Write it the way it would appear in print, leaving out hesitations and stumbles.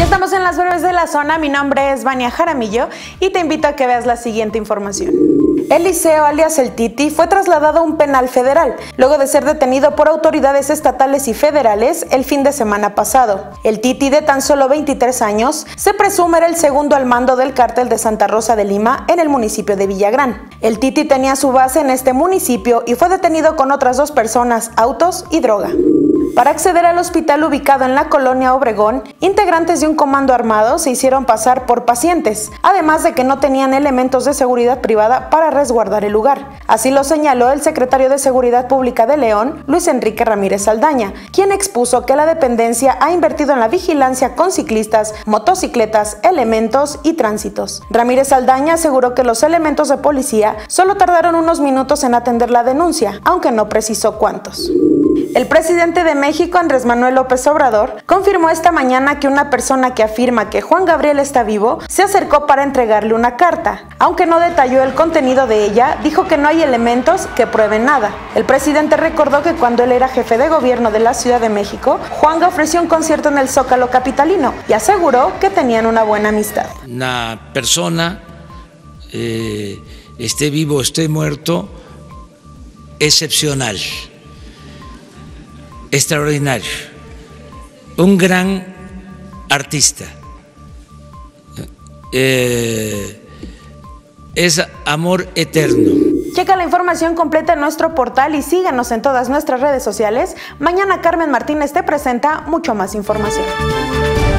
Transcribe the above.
Estamos en las breves de la zona. Mi nombre es Vania Jaramillo y te invito a que veas la siguiente información. Eliseo, alias El Titi, fue trasladado a un penal federal, luego de ser detenido por autoridades estatales y federales el fin de semana pasado. El Titi, de tan solo 23 años, se presume era el segundo al mando del cártel de Santa Rosa de Lima en el municipio de Villagrán. El Titi tenía su base en este municipio y fue detenido con otras 2 personas, autos y droga. Para acceder al hospital ubicado en la colonia Obregón, integrantes de un comando armado se hicieron pasar por pacientes, además de que no tenían elementos de seguridad privada para resguardar el lugar. Así lo señaló el secretario de Seguridad Pública de León, Luis Enrique Ramírez Saldaña, quien expuso que la dependencia ha invertido en la vigilancia con ciclistas, motocicletas, elementos y tránsitos. Ramírez Saldaña aseguró que los elementos de policía solo tardaron unos minutos en atender la denuncia, aunque no precisó cuántos. El presidente de México, Andrés Manuel López Obrador, confirmó esta mañana que una persona que afirma que Juan Gabriel está vivo se acercó para entregarle una carta. Aunque no detalló el contenido de ella, dijo que no hay elementos que prueben nada. El presidente recordó que cuando él era jefe de gobierno de la Ciudad de México, Juanga ofreció un concierto en el Zócalo capitalino y aseguró que tenían una buena amistad. Una persona, esté vivo o esté muerto, excepcional, extraordinario, un gran artista, es amor eterno. Checa la información completa en nuestro portal y síguenos en todas nuestras redes sociales. Mañana Carmen Martínez te presenta mucho más información.